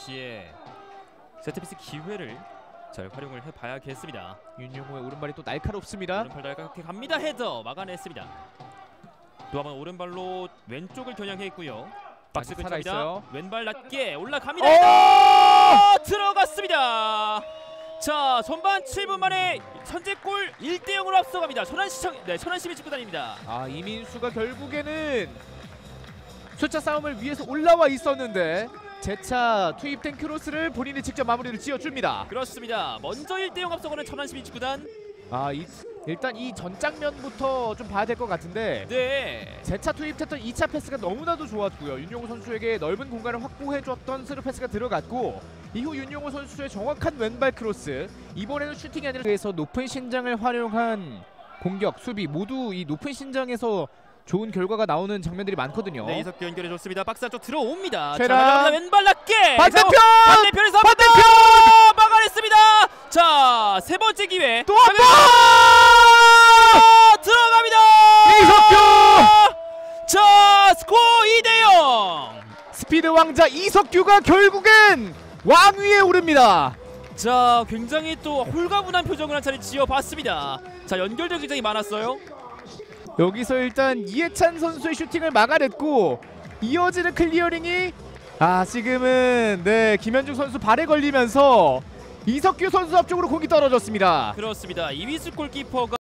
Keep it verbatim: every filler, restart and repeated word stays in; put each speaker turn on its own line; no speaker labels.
선수의 세트피스 기회를 잘 활용을 해봐야겠습니다.
윤용호의 오른발이 또 날카롭습니다.
오른발 날카롭게 갑니다. 헤더 막아냈습니다. 또 한번 오른발로 왼쪽을 겨냥했고요. 박스 근처입니다. 왼발 낮게 올라갑니다. 헤더! 들어갔습니다. 자, 전반 칠 분 만에 선제골 일 대 영으로 앞서갑니다. 천안시청, 네, 천안시민 축구단입니다.
아, 이민수가 결국에는 숫자 싸움을 위해서 올라와 있었는데 재차 투입된 크로스를 본인이 직접 마무리를 지어줍니다.
그렇습니다. 먼저 일 대 영 앞서가는 천안시민 축구단.
아, 이, 일단 이 전 장면부터 좀 봐야 될 것 같은데
네.
재차 투입했던 이 차 패스가 너무나도 좋았고요. 윤용호 선수에게 넓은 공간을 확보해줬던 스루 패스가 들어갔고 이후 윤용호 선수의 정확한 왼발 크로스, 이번에는 슈팅이 아니라 그래서 높은 신장을 활용한 공격, 수비 모두 이 높은 신장에서 좋은 결과가 나오는 장면들이 많거든요.
네, 이석규 연결해줬습니다. 박스 안쪽 들어옵니다.
최랑
자, 왼발 낮게
반대편!
반대편에서
반대편!
막아냈습니다. 자, 세 번째 기회
또 한 번!
들어갑니다.
이석규!
자, 스코어 이 대 영.
스피드 왕자 이석규가 결국엔 왕위에 오릅니다.
자, 굉장히 또 홀가분한 표정을 한 차례 지어봤습니다. 자, 연결도 굉장히 많았어요.
여기서 일단 이해찬 선수의 슈팅을 막아냈고 이어지는 클리어링이 아 지금은 네 김현중 선수 발에 걸리면서 이석규 선수 앞쪽으로 공이 떨어졌습니다.
그렇습니다. 이휘수 골키퍼가